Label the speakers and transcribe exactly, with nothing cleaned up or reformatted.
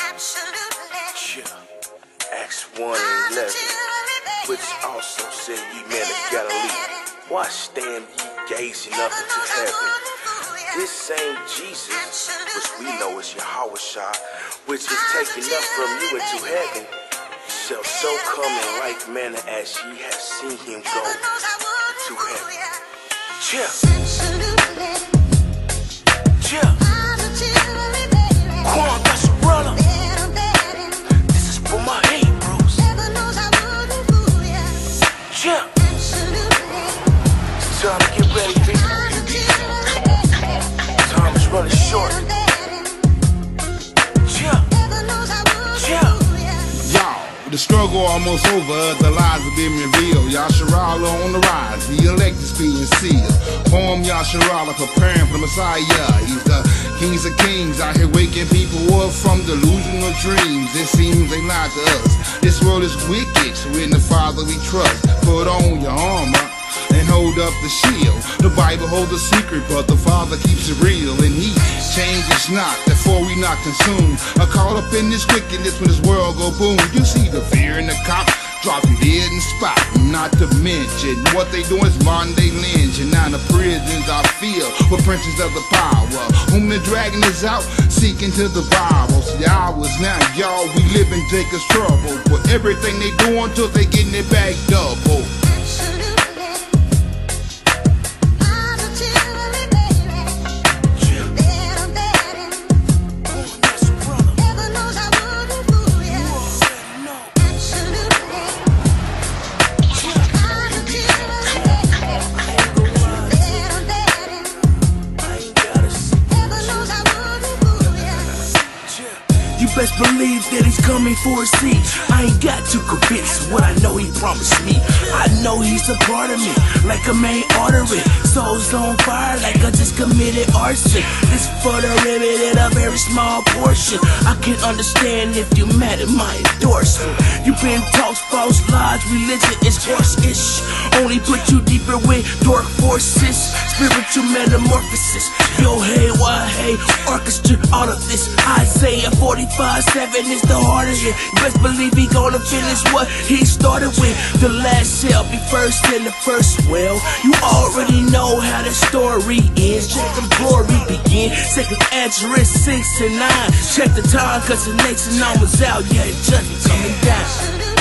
Speaker 1: Acts one and eleven, which also said, ye men of Galilee, why stand ye gazing up into heaven? This same Jesus, which we know as Yahushua, which is taken up from you into heaven, shall so come in like manner as ye have seen him go into heaven. Chill. Chill. Quan, that's a brother. This is for my Hebrews. Chill. It's time to get ready, people. Time is running short. Chill. Chill.
Speaker 2: The struggle almost over, the lies are being revealed. Yasharala on the rise, the elect is being sealed. Poem Yasharala preparing for the Messiah. He's the kings of kings out here waking people up from delusional dreams. It seems they lied to us. This world is wicked, so in the Father we trust. Put on your armor and hold up the shield. The Bible holds a secret, but the Father keeps it real. And he changes not, therefore we not consumed. Are caught up in this wickedness when this world go boom. You see the fear in the cop, drop you dead in the spot. Not to mention what they do is modern day lynching. Now the prisons are filled with princes of the power, whom the dragon is out seeking to devour. See hours now, y'all, we live in Jacob's trouble. For everything they do until they getting it back double.
Speaker 3: Best believe that he's coming for a seat. I ain't got to convince what I know he promised me. I know he's a part of me, like a main artery. Soul's on fire like I just committed arson. This for the limited, a very small portion. I can understand if you mad at my endorsement. You been taught false lies, religion is horse-ish. Only put you deeper with dark forces. Spiritual metamorphosis. Yo, hey, why, hey, orchestra, all of this. Isaiah forty-five seven is the heart of it. Best believe he gonna finish what he started with. The last shall be first and the first will. You already know how the story ends. Check the glory begin. Second Ezra six and nine. Check the time, cause the next and I was out. Yeah, judgment coming down.